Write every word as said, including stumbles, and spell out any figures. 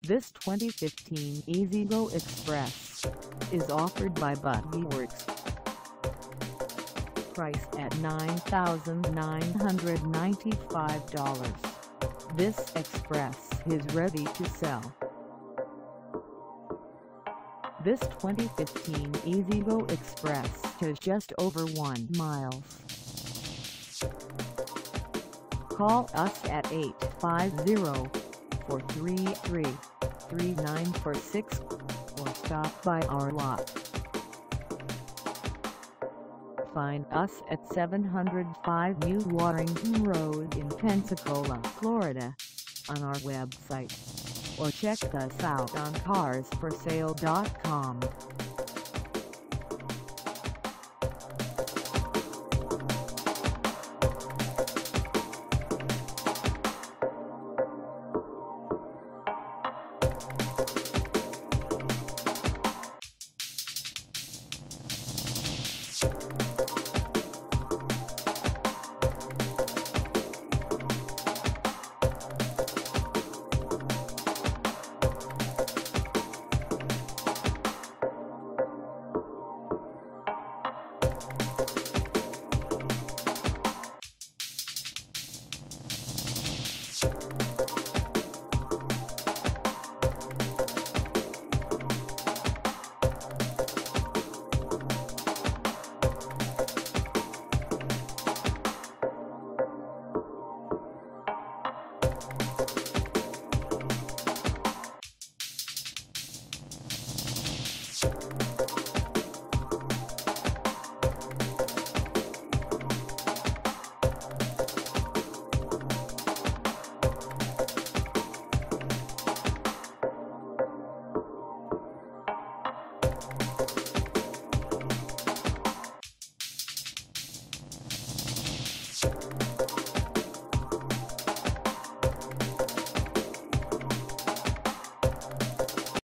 This twenty fifteen E-Z-GO Express is offered by BuggyWorx. Priced at nine thousand nine hundred ninety-five dollars, this Express is ready to sell. This twenty fifteen E-Z-GO Express has just over one miles. Call us at eight five zero, four three three, three nine four six or stop by our lot. Find us at seven oh five New Warrington Road in Pensacola, Florida, on our website, or check us out on cars for sale dot com.